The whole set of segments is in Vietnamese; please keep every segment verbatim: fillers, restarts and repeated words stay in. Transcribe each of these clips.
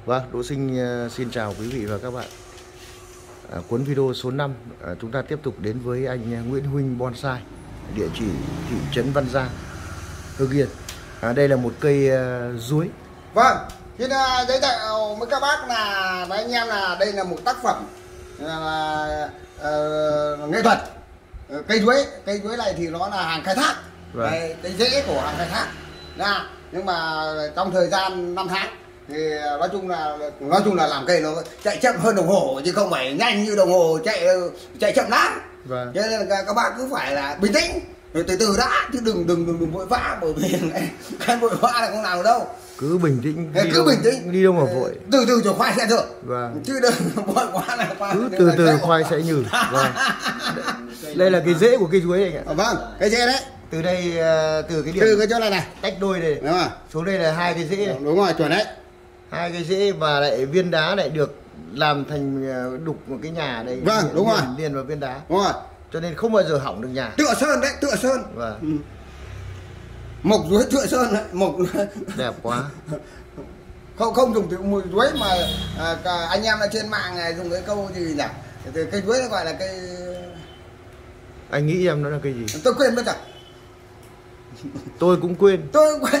Vâng, Đỗ Sinh xin chào quý vị và các bạn. À, cuốn video số năm à, chúng ta tiếp tục đến với anh Nguyễn Huynh Bonsai, địa chỉ thị trấn Văn Giang, Hưng Yên. À, đây là một cây uh, chuối. Vâng, xin uh, giới thiệu với các bác là với anh em là đây là một tác phẩm là uh, nghệ thuật. Uh, cây chuối, cây chuối này thì nó là hàng khai thác, vâng. Đây, cây rễ của hàng khai thác. Nha, nhưng mà trong thời gian năm tháng thì nói chung là nói chung là làm cây nó chạy chậm hơn đồng hồ chứ không phải nhanh như đồng hồ chạy chạy chậm lắm. Vâng. Cho nên là các bạn cứ phải là bình tĩnh rồi từ từ đã, chứ đừng đừng đừng, đừng vội vã, bởi vì cái vội vã là không làm được đâu. Cứ bình tĩnh, đi cứ đâu, bình tĩnh đi đâu mà vội. Từ từ cho khoai sẽ được. Vâng. Chứ đừng vội quá là khoai. Cứ từ từ khoai sẽ nhừ. Vâng. Đây là cái rễ của cây chuối anh ạ. Vâng, cái rễ đấy. Từ đây từ cái điểm từ cái chỗ này này tách đôi này, đúng rồi. Xuống đây là hai cái rễ này. Đúng rồi, chuẩn đấy. Hai cái rễ và lại viên đá lại được làm thành đục một cái nhà đây. Vâng, liền, đúng rồi. Liền vào viên đá. Đúng rồi. Cho nên không bao giờ hỏng được nhà. Tựa sơn đấy, tựa sơn. Vâng. Ừ. Mộc chuối tựa sơn đấy, mộc đẹp quá. Không không dùng từ mùi chuối mà à, cả anh em ở trên mạng này dùng cái câu gì nhỉ? Thì cây chuối nó gọi là cây. Anh nghĩ em nó là cây gì? Tôi quên mất rồi. Tôi cũng quên. Tôi cũng quên.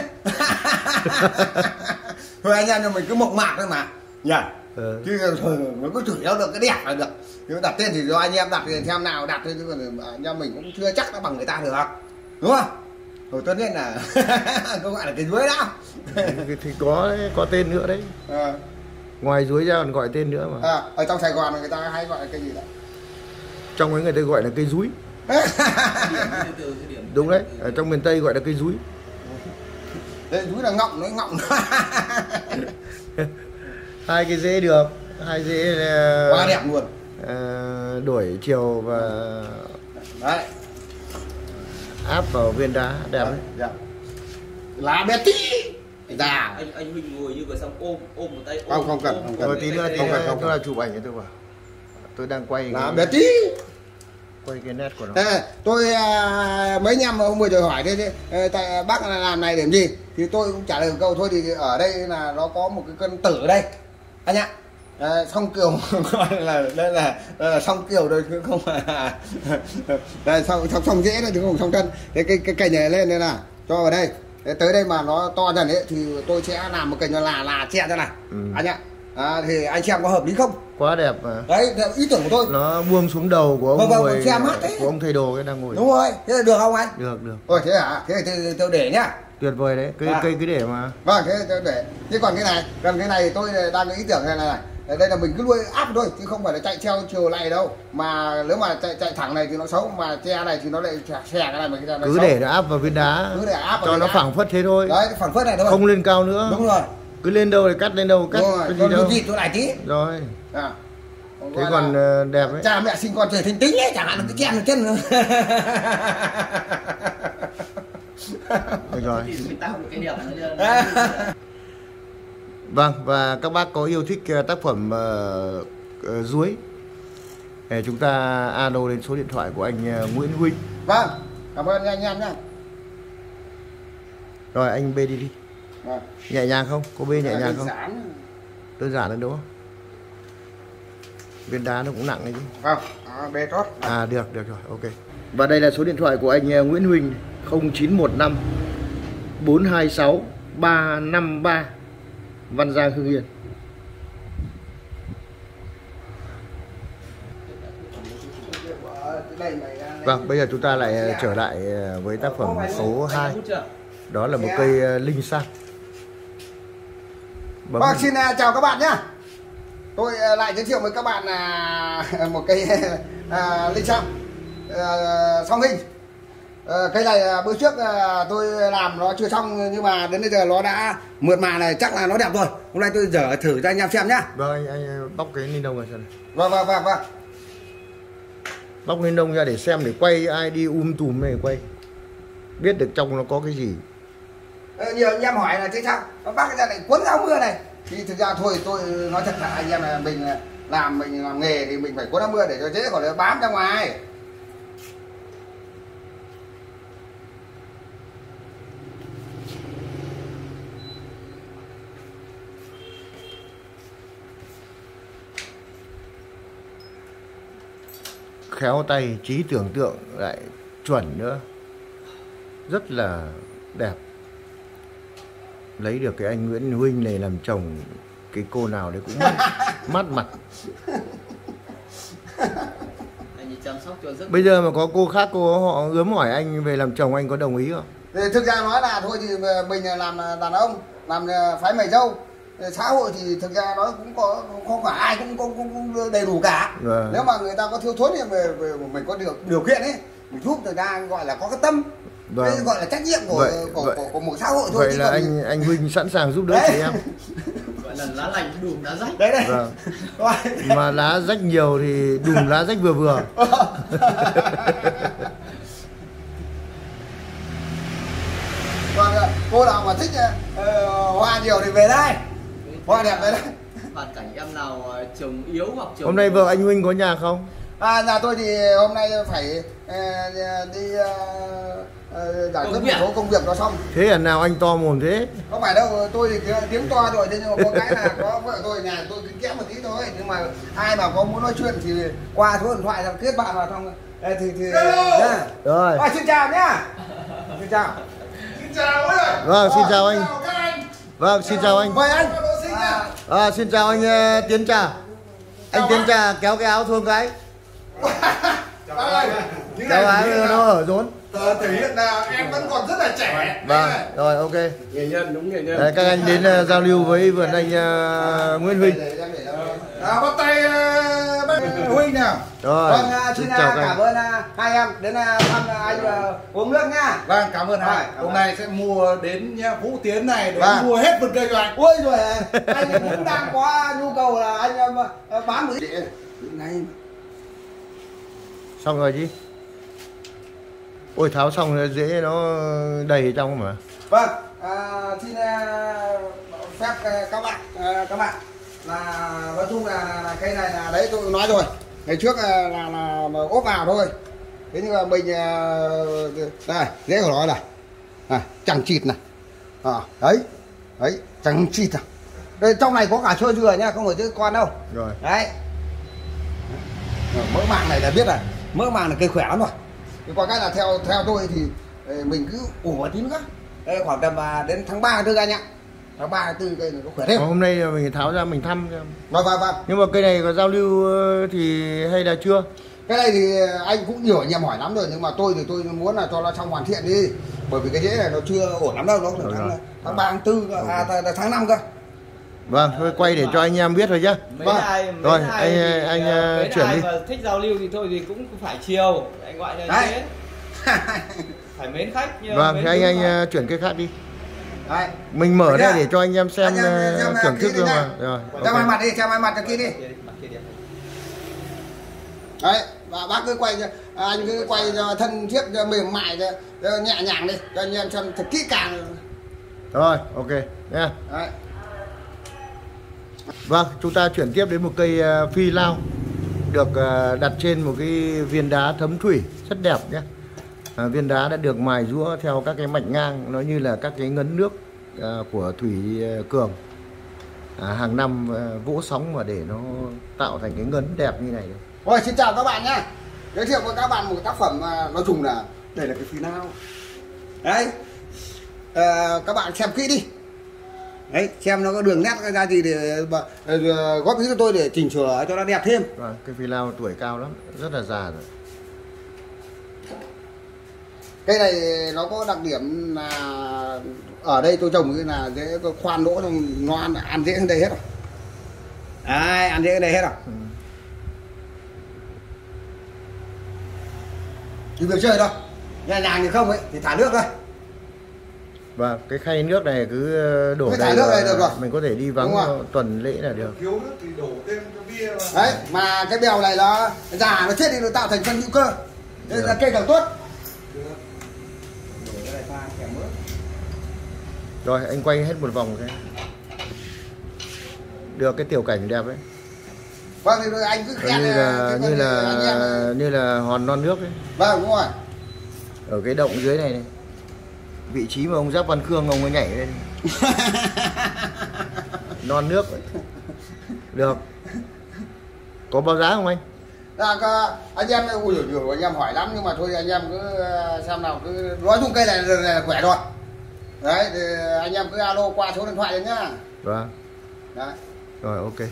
Thôi anh em cho mình cứ mộc mạc thôi mà nhỉ. Ừ. Chứ thôi nó cứ chửi nhau được cái đẹp là được. Nhưng đặt tên thì do anh em đặt thì xem nào đặt thôi, chứ còn anh em mình cũng chưa chắc nó bằng người ta được, đúng không? Rồi tất nhiên là không gọi là cái chuối đâu. Thì có có tên nữa đấy. À. Ngoài chuối ra còn gọi tên nữa mà. À, ở trong Sài Gòn người ta hay gọi là cây gì đấy? Trong ấy người ta gọi là cây dúi. Đúng đấy, ở trong miền Tây gọi là cây dúi. Đây dúi là ngọng, nói ngọng. Hai cái rễ được, hai rễ quá đẹp luôn. À, đổi chiều và đấy áp vào viên đá đẹp đấy. Đẹp. Lá bé tí. Già. Anh anh Huynh ngồi như vậy xong ôm ôm một tay ôm. Không không cần, không cần. Rồi tí nữa thì tôi là chụp ảnh cho tôi vào. Tôi đang quay. Lá bé tí. Quay cái nét của nó. À, tôi à, mấy năm hôm vừa rồi hỏi thế, thế tại bác làm này để làm gì thì tôi cũng trả lời một câu thôi, thì ở đây là nó có một cái cân tử ở đây anh ạ. À, song kiều gọi là đây là đây là song kiều rồi chứ không phải là đây song song song dễ đấy chứ không song cân. Thế cái cái cành này lên đây là cho vào đây. Thế tới đây mà nó to dần ấy thì tôi sẽ làm một cành nó là là che ra này. Ừ. Anh ạ. À, thì anh xem có hợp lý không? Quá đẹp mà. Đấy, theo ý tưởng của tôi. Nó buông xuống đầu của ông vâng, ngồi, xem hát đấy. Của ông thầy đồ cái đang ngồi. Đúng rồi, thế là được không anh? Được, được. Ôi thế hả? Thế thì tôi, tôi để nhá. Tuyệt vời đấy, cây à. cây cứ để mà. Vâng, thế tôi để. Thế còn cái này, gần cái này thì tôi đang có ý tưởng này này. Đây là mình cứ nuôi áp thôi chứ không phải là chạy theo chiều này đâu. Mà nếu mà chạy chạy thẳng này thì nó xấu, mà che này thì nó lại xè cái này mà cái này cứ xấu. Để nó áp vào viên đá. Cứ để áp vào cho nó phẳng phất thế thôi. Đấy, phẳng phất này thôi. Không lên cao nữa. Đúng rồi. Cứ lên đâu thì cắt lên đâu, cắt cái gì đâu. Chỗ này tí. Rồi. À. Thế còn là... đẹp đấy. Cha mẹ sinh con trời thinh tính ấy, chẳng hạn là cái chen chân nữa. Được rồi. Vâng, và các bác có yêu thích tác phẩm uh, uh, chuối thì chúng ta alo đến số điện thoại của anh uh, Nguyễn Huynh. Vâng, cảm ơn anh em nhé. Rồi anh bê đi đi. Vâng. Nhẹ nhàng không? Có bê nhẹ nhàng không? Giản. Đơn giản hơn đúng không? Viên đá nó cũng nặng đấy chứ. Vâng, à, bê tốt. À được, được rồi, ok. Và đây là số điện thoại của anh Nguyễn Huynh, không chín một năm bốn hai sáu ba năm ba, Văn Giang, Hưng Yên. Vâng, bây giờ chúng ta lại trở lại với tác phẩm số hai. Đó là một cây linh san. Vâng, xin chào các bạn nhé. Tôi lại giới thiệu với các bạn là một cây à, linh san à, song hình. À, cây này bữa trước à, tôi làm nó chưa xong nhưng mà đến bây giờ nó đã mượt mà này, chắc là nó đẹp rồi. Hôm nay tôi dở thử cho anh em xem nhá. Vâng, anh, anh bóc cái ni lông ra xem. Vâng vâng vâng vâng. Bóc ni lông ra để xem, để quay ai đi um tùm này quay. Biết được trong nó có cái gì. À, nhiều anh em hỏi là thế sao? Bác ra này cuốn áo mưa này. Thì thực ra thôi tôi nói thật là anh em là mình làm mình làm nghề thì mình phải cuốn áo mưa để cho dễ, còn nó bám ra ngoài. khéo tay, trí tưởng tượng lại chuẩn nữa, rất là đẹp. Lấy được cái anh Nguyễn Huynh này làm chồng, cái cô nào đấy cũng mắt, mắt mặt. Anh chăm sóc cho rất. Bây giờ mà có cô khác cô họ ướm hỏi anh về làm chồng, anh có đồng ý không? Thì thực ra nói là thôi thì mình làm đàn ông, làm phái mày dâu, xã hội thì thực ra nó cũng có, không phải ai cũng, cũng, cũng, cũng đầy đủ cả. Vâng. Nếu mà người ta có thiếu thốn thì về, về mình có điều điều kiện ấy, mình giúp người ta gọi là có cái tâm. Vâng. Đây gọi là trách nhiệm của vậy, của, vậy, của, của một xã hội thôi. Vậy là anh mình... anh Huynh sẵn sàng giúp đỡ chị em. Gọi là lá lành đùm lá rách. Đấy đây. Vâng. Mà lá rách nhiều thì đùm lá rách vừa vừa. Còn cô nào mà thích uh, hoa nhiều thì về đây, hoa đẹp về đây. Hoàn cảnh em nào chồng yếu hoặc chồng. Hôm nay vợ anh Huynh có nhà không? À, nhà tôi thì hôm nay phải uh, đi uh, uh, giải quyết một số công việc đó xong. Thế là nào anh to mồm thế? Không phải đâu, tôi thì tiếng to rồi, thế nhưng mà có cái là có vợ tôi nhà tôi kín kẽ một tí thôi. Nhưng mà ai mà có muốn nói chuyện thì qua số điện thoại xong kết bạn vào trong thì thì nhá. Rồi. À, xin chào nhá. Xin chào. Xin chào ơi. Vâng, xin chào anh. Chào các anh. Vâng, xin chào anh. Mời anh. À, À, xin chào anh uh, Tiến Trà. Anh Tiến Trà kéo cái áo thương cái. Bác ơi, những Kéo áo này nó ở rốn. tờ thể hiện là em vẫn còn rất là trẻ. Vâng, rồi ok. Nghệ nhân, đúng nghệ nhân. Đấy, các anh đến uh, giao lưu với vườn anh uh, Nguyễn Huynh. À, bắt tay uh, bác Huynh nào. Rồi, Vâng, uh, xin xin chào uh, các cảm anh. ơn uh, hai em đến uh, thăm uh, anh uh, uống nước nhá. Vâng, cảm ơn hai. Cảm Hôm ơn. nay sẽ mua đến nhá, Vũ Tiến này để Vâng. mua hết vườn cây cho anh. Ôi rồi anh cũng đang có nhu cầu là anh uh, bán một ít này. Xong rồi chứ. Ôi tháo xong rồi dễ nó đầy trong mà. Vâng, à, xin uh, phép uh, các bạn uh, các bạn là nói chung là, là cây này là đấy tôi nói rồi. Ngày trước uh, là, là, là ốp vào thôi. Thế nhưng mà mình uh, đây dễ của nó này. À, chẳng chịt này. À, đấy. Đấy, chẳng chịt à. Đây trong này có cả sơ dừa nhá, không phải chứ con đâu. Rồi. Đấy. Mỡ màng này là biết là mỡ màng là cây khỏe lắm rồi. Thì có cái là theo theo tôi thì mình cứ ủ một tí nữa. Đây khoảng tầm đến tháng ba tư anh ạ. Tháng ba tư cây này có khỏe thêm. Hôm nay mình tháo ra mình thăm. Vâng vâng vâng. Nhưng mà cây này có giao lưu thì hay là chưa? Cái này thì anh cũng nhiều anh em hỏi lắm rồi, nhưng mà tôi thì tôi muốn là cho nó xong hoàn thiện đi. Bởi vì cái rễ này nó chưa ổn lắm đâu, nó Rồi, tháng rồi. tháng ba tháng tư à, tháng năm cơ. Vâng, thôi quay để cho anh em biết rồi chứ. Mấy Vâng. ai, mấy Rồi, ai anh- thì, anh, ờ, mấy chuyển ai đi. mà thích giao lưu thì thôi thì cũng phải chiều, anh gọi là Đấy. thế. Phải mến khách như Vâng, mến thì anh đúng anh mà. uh, chuyển cái khác đi. Đấy. Mình mở Đấy đây nhá. để cho anh em xem Anh em uh, xem, uh, thưởng kỹ thức đi thôi nhá. mà. Rồi. Cho ok. hai mặt đi, cho hai mặt cho kia đi. Mặt kia đi. Đấy, và bác cứ quay cho à, anh cứ quay cho thân thiết cho mềm mại cho, cho nhẹ nhàng đi cho anh em xem thật kỹ càng. Rồi, ok nha. Đấy. Vâng, chúng ta chuyển tiếp đến một cây uh, phi lao được uh, đặt trên một cái viên đá thấm thủy rất đẹp nhé. À, viên đá đã được mài rũa theo các cái mạch ngang, nó như là các cái ngấn nước uh, của thủy uh, cường. À, hàng năm uh, vỗ sóng mà để nó tạo thành cái ngấn đẹp như này. Rồi xin chào các bạn nhé. Giới thiệu với các bạn một tác phẩm mà nói chung là đây là cái phi lao. Đấy. À, các bạn xem kỹ đi. Đấy, xem nó có đường nét ra gì để uh, góp ý cho tôi để chỉnh sửa cho nó đẹp thêm. Vâng, cây phi lao tuổi cao lắm, rất là già rồi. Cây này nó có đặc điểm là ở đây tôi trồng cái là dễ có khoan lỗ trong nó ăn, ăn dễ hơn đây hết rồi. Đấy, ăn dễ hơn đây hết rồi. Ừ. Chứ việc chơi đâu. Nhà nhàng thì không ấy thì thả nước thôi. Và cái khay nước này cứ đổ Cái đây thải nước này là được rồi. mình có thể đi vắng Đúng rồi. tuần lễ là được. Thiếu nước thì đổ thêm cho bia vào. Đấy, mà cái bèo này nó già nó chết đi nó tạo thành phân hữu cơ. Nên là cây càng tốt. Rồi anh quay hết một vòng cái được cái tiểu cảnh đẹp đấy. Vâng thì anh cứ khen Như là cái như phần là anh em. như là hòn non nước ấy. Vâng đúng rồi. Ở cái động dưới này này. Vị trí mà ông Giáp Văn Khương ông ấy nhảy lên. Non nước ấy. Được. Có báo giá không anh? là anh em ui dồi dồi, anh em hỏi lắm nhưng mà thôi anh em cứ xem nào, cứ nói chung cây này là, là khỏe rồi đấy, thì anh em cứ alo qua số điện thoại đấy nhá. Vâng. Đấy. Rồi ok.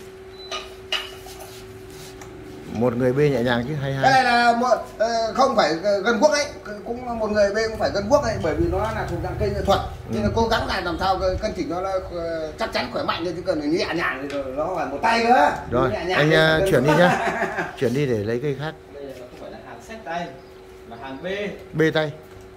Một người bê nhẹ nhàng chứ hay Cái hay. này là một không phải gần quốc đấy, cũng một người bê cũng phải gần quốc đấy, bởi vì nó là thuộc dạng cây nghệ thuật. Ừ. Nên là cố gắng là làm sao cân chỉnh nó chắc chắn khỏe mạnh, chứ cần nhẹ nhàng thì nó phải một tay nữa. Rồi anh uh, chuyển đi nhá. Chuyển đi để lấy cây khác. Đây là không phải là hàng xách tay mà hàng B. B tay.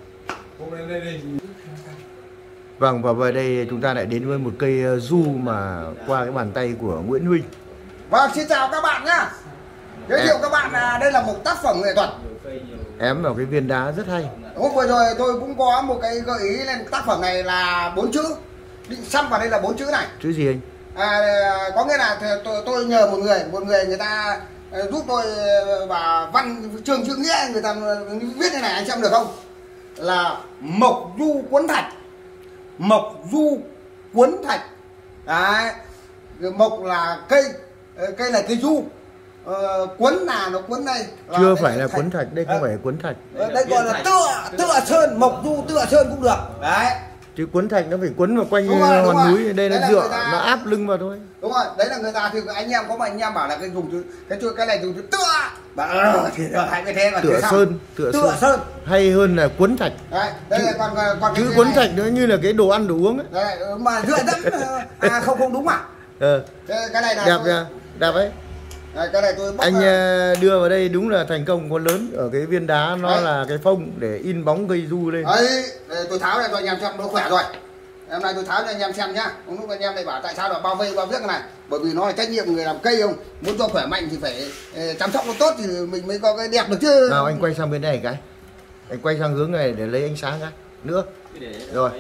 Vâng, và về đây chúng ta lại đến với một cây du mà qua cái bàn tay của Nguyễn Huynh. Vâng, xin chào các bạn nhá. Giới thiệu các bạn là đây là một tác phẩm nghệ thuật. Ém vào cái viên đá rất hay. Hôm vừa rồi tôi cũng có một cái gợi ý lên tác phẩm này là bốn chữ. Định xăm vào đây là bốn chữ này. Chữ gì anh? À, có nghĩa là tôi, tôi nhờ một người, một người người ta giúp tôi và văn chương chữ nghĩa người ta viết thế này, anh xem được không? Là mộc du cuốn thạch. Mộc du cuốn thạch. Đấy. Mộc là cây, cây là cây du. Ờ, cuốn là nó cuốn đây là chưa phải là cuốn thạch, đây không phải cuốn thạch, đây, đây gọi là tựa tựa sơn, mộc du tựa sơn cũng được đấy, chứ cuốn thạch nó phải cuốn vào quanh đúng rồi, đúng hòn rồi. núi, đây Đấy nó là dựa ta... nó áp lưng vào thôi. Đúng rồi, đấy là người ta thì anh em có mà anh em bảo là cái dùng từ cái cái này dùng từ tựa và ờ, thì hai cái thế còn tựa sơn, tựa, tựa sơn. sơn hay hơn là cuốn thạch. Đấy, đây chứ, là còn còn chứ cuốn thạch nó như là cái đồ ăn đồ uống ấy. Đấy, mà dựa dẫm à không không đúng à? Ờ. Cái này là đẹp nha, đẹp ấy. Đấy, cái này tôi bóc anh ra. Đưa vào đây đúng là thành công có lớn ở cái viên đá nó đấy. Là cái phông để in bóng cây du lên. Đấy, tôi tháo ra cho anh em xem nó khỏe rồi. Hôm nay tôi tháo cho anh em xem nhá. Không lúc anh em lại bảo tại sao lại bao vây bao viết cái này, bởi vì nó là trách nhiệm người làm cây không, muốn cho khỏe mạnh thì phải chăm sóc nó tốt thì mình mới có cái đẹp được chứ. Nào anh quay sang bên này cái, anh quay sang hướng này để lấy ánh sáng cái nữa. Rồi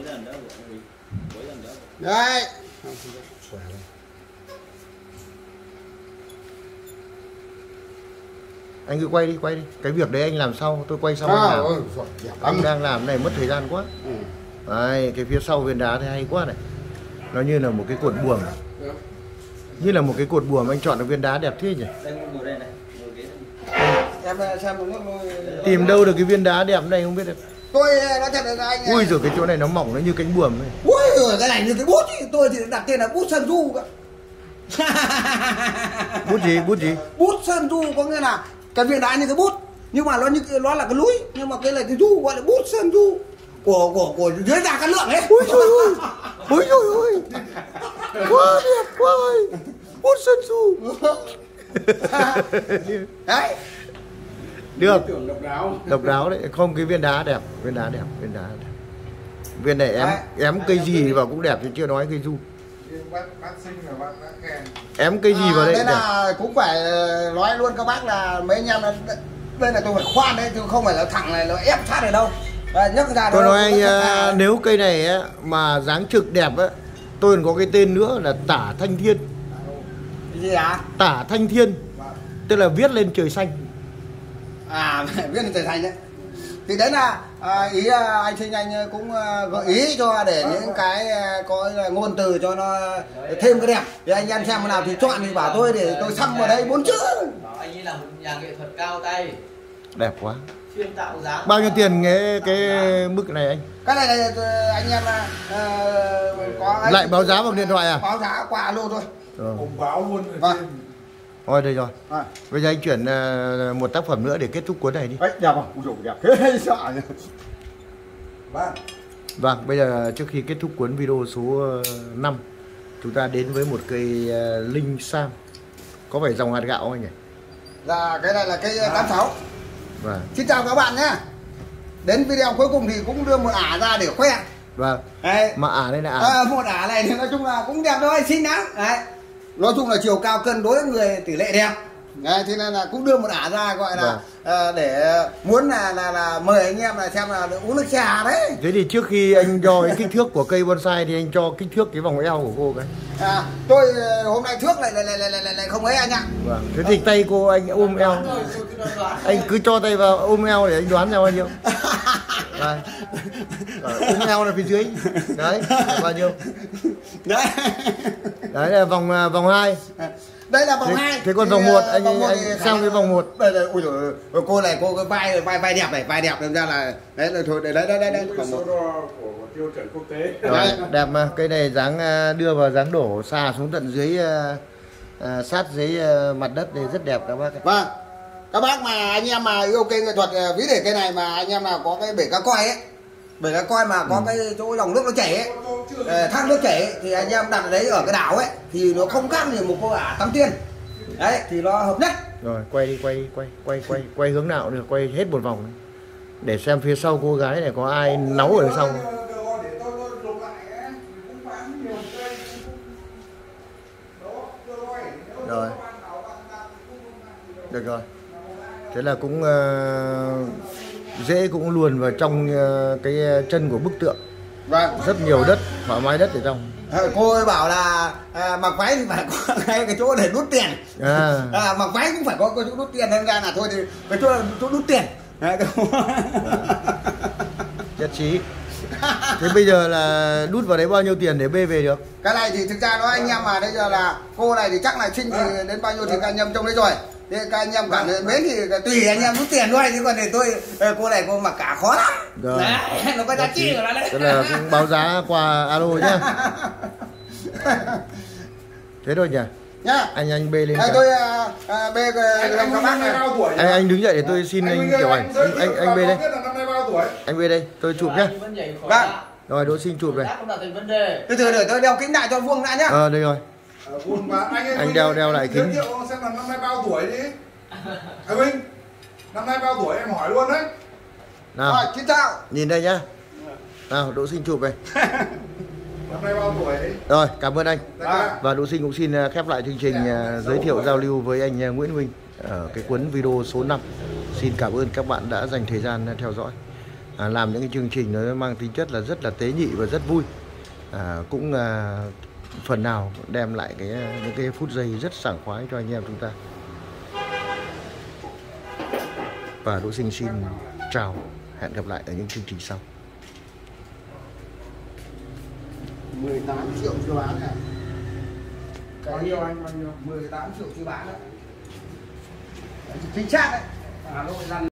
đấy. Anh cứ quay đi, quay đi. Cái việc đấy anh làm sau, tôi quay sau à, anh làm. ôi, Anh đang làm này mất thời gian quá. Ừ. Đấy, cái phía sau viên đá thì hay quá này. Nó như là một cái cột buồm. Như là một cái cột buồm, anh chọn được viên đá đẹp thế nhỉ? Em xem một nước tôi... Tìm đâu được cái viên đá đẹp này không biết được. Tôi nói thật là anh. Ui rồi cái chỗ này nó mỏng nó như cánh buồm ấy. Ui rồi cái này như cái bút ý. Tôi thì đặt tên là bút Sơn Du cơ. Bút gì, bút gì? Bút Sơn Du có nghĩa là cái viên đá như cái bút, nhưng mà nó như nó là cái núi, nhưng mà cái này cái du gọi là bút Sơn Du của của của dưới ra cái lượng ấy. Ui trời ơi, ui trời ơi, quá đẹp quá ơi, bút Sơn Du. Đấy. Được. Độc đáo. Độc đáo đấy, không cái viên đá đẹp, viên đá đẹp, viên đá đẹp. Viên này em em cây gì vào cũng đẹp chứ chưa nói cây du. Bác, bác sinh là bác đã khen. Em cây gì à, vào đây? Đây là cũng phải nói luôn các bác là mấy anh em là đây là tôi phải khoan đấy, chứ không phải là thẳng này nó ép sát này đâu. Đây, nhấc ra tôi đâu, nói anh à... nếu cây này á, mà dáng trực đẹp á, tôi còn có cái tên nữa là Tả Thanh Thiên. Cái gì ạ? Tả Thanh Thiên, tức là viết lên trời xanh. À viết lên trời xanh đấy. Thì đấy là à, ý à, anh Sinh Anh cũng à, gợi ý cho để những cái à, có ngôn từ cho nó thêm cái đẹp. Thì anh em xem nào thì chọn thì bảo tôi để tôi xăm vào đây bốn chữ. Bảo anh ấy là một nhà nghệ thuật cao tay. Đẹp quá. Chuyên tạo dáng. Bao nhiêu tiền cái cái mức này anh? Cái này này anh em à, có anh, lại báo giá bằng điện thoại à? Báo giá qua alo thôi. Ờ. Ông báo luôn rồi. Vâng. Thôi đây rồi. À. Bây giờ anh chuyển uh, một tác phẩm nữa để kết thúc cuốn này đi. Đấy, đẹp không? Ui dồi, đẹp. Thế sợ nhỉ. Bác. Vâng, bây giờ trước khi kết thúc cuốn video số năm, chúng ta đến với một cây uh, linh sam. Có phải dòng hạt gạo không anh nhỉ? Là cái này là cây tám sáu. Vâng. Xin chào các bạn nhé. Đến video cuối cùng thì cũng đưa một ả ra để khoe. Vâng. Đấy. Mà ả đây là ả. À, một ả này thì nói chung là cũng đẹp thôi, xinh lắm. Đấy. Nói chung là chiều cao cân đối người tỷ lệ đẹp. Đấy, thế nên là cũng đưa một ả ra gọi là vâng. à, để muốn là là là mời anh em là xem là được uống nước trà đấy. Thế thì trước khi anh cho cái kích thước của cây bonsai thì anh cho kích thước cái vòng eo của cô cái. À, tôi hôm nay thước lại lại lại lại, lại không ấy anh ạ. Vâng. Thế thì tay cô anh ôm eo. Anh cứ cho tay vào ôm eo để anh đoán ra bao nhiêu. Đây. Ở ung eo là phía dưới. Đấy, là bao nhiêu? Đấy. Đấy là vòng vòng hai. Đây là vòng Thế, hai. thế còn vòng một anh anh, anh sang cái vòng một. Đây là ui giời, cô này cô cái vai vai vai đẹp này, vai đẹp nên ra là đấy là thôi đấy đấy đấy đấy vòng một. của tiêu chuẩn quốc tế. Rồi, đẹp mà cây này dáng đưa vào dáng đổ xà xuống tận dưới à, sát dưới mặt đất thì rất đẹp các bác. Vâng. Các bác mà anh em mà yêu cây nghệ thuật ví để cây này mà anh em nào có cái bể cá coi ấy, bể cá coi mà có ừ. cái chỗ dòng nước nó chảy ấy, thác nước chảy ấy, thì anh em đặt ở đấy ở cái đảo ấy thì nó không khác gì một cô ả tắm tiên. Đấy thì nó hợp nhất. Rồi quay đi quay quay quay quay quay hướng nào được, quay hết một vòng để xem phía sau cô gái này có ai náu ở sau. Rồi. Được rồi. Thế là cũng uh, dễ cũng luồn vào trong uh, cái chân của bức tượng. Vâng. Rất nhiều đất, thoải mái đất ở trong. À, cô ấy bảo là à, mặc váy thì phải có cái, cái chỗ để đút tiền. À. À, mặc váy cũng phải có cái chỗ đút tiền, nên ra là thôi thì cái chỗ chỗ đút tiền. Đấy, nhất trí. Thế bây giờ là đút vào đấy bao nhiêu tiền để bê về được? Cái này thì thực ra nói anh em mà bây giờ là cô này thì chắc là sinh thì đến bao nhiêu thì các anh em trong đấy rồi. Thế các anh em cảm thấy bến thì tùy anh em rút tiền thôi, chứ còn thì tôi cô này cô mặc cả khó lắm. Rồi. Đấy, nó có giá trị của nó đấy. Tức là cũng báo giá qua alo nhá. Thế thôi nhỉ? Nhá. Anh anh bê lên. Đây, tôi uh, bê làm các bác này. Anh anh đứng dậy để tôi xin anh, anh kiểu ảnh. Anh anh, anh bê đây. Anh bê đây, tôi chụp nhá. Vâng. Rồi Đỗ Sinh chụp này. Từ từ để tôi đeo kính lại cho vuông đã nhá. Ờ đây rồi. Anh, anh đeo đeo lại kính. Giới thiệu xem là năm nay bao tuổi đi. Thầy Minh, năm nay bao tuổi em hỏi luôn đấy. Nào. Rồi, xin chào. Nhìn đây nhá. Nào, Đỗ Sinh chụp này. Năm nay bao tuổi? Rồi, cảm ơn anh. Dạ. Và Đỗ Sinh cũng xin khép lại chương trình giới thiệu giao lưu với anh Nguyễn Huỳnh ở cái cuốn video số năm. Xin cảm ơn các bạn đã dành thời gian theo dõi. À, làm những cái chương trình nó mang tính chất là rất là tế nhị và rất vui. À, cũng à, phần nào đem lại cái những cái phút giây rất sảng khoái cho anh em chúng ta. Và Đỗ Sinh xin chào, hẹn gặp lại ở những chương trình sau. mười tám triệu chưa bán này. Bao nhiêu anh? Bao nhiêu? mười tám triệu chưa bán đấy. Chính xác đấy. Alo,